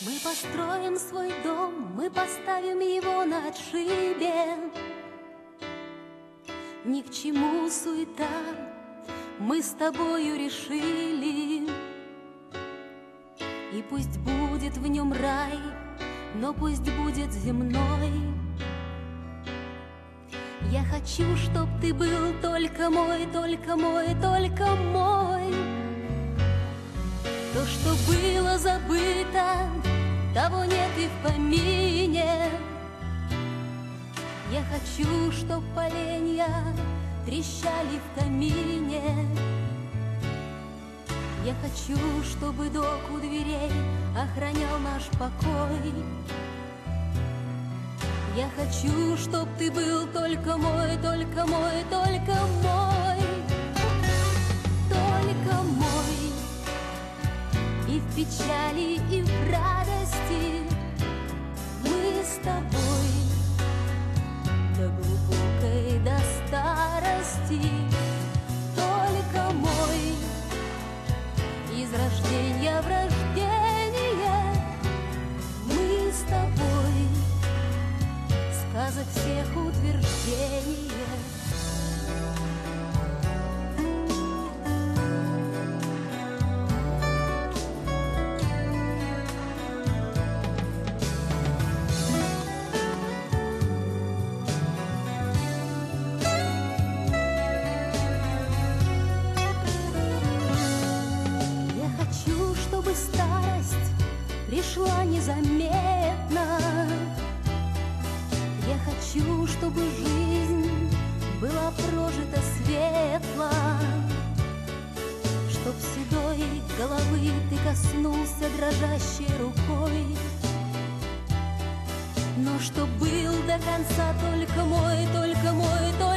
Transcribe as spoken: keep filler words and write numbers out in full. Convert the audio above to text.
Мы построим свой дом, мы поставим его на отшибе. Ни к чему суета, мы с тобою решили. И пусть будет в нем рай, но пусть будет земной. Я хочу, чтоб ты был только мой, только мой, только мой. То, что было забыто, того нет и в помине. Я хочу, чтоб поленья трещали в камине. Я хочу, чтобы док у дверей охранял наш покой. Я хочу, чтоб ты был только мой, только мой, только мой, только мой. И в печали, и в радости мы с тобой до глубокой, до старости. Только мой, из рождения в рождение мы с тобой, сказок всех утверждение. Пришла незаметно. Я хочу, чтобы жизнь была прожита светло, чтоб седой головы ты коснулся дрожащей рукой, но чтоб был до конца только мой, только мой, только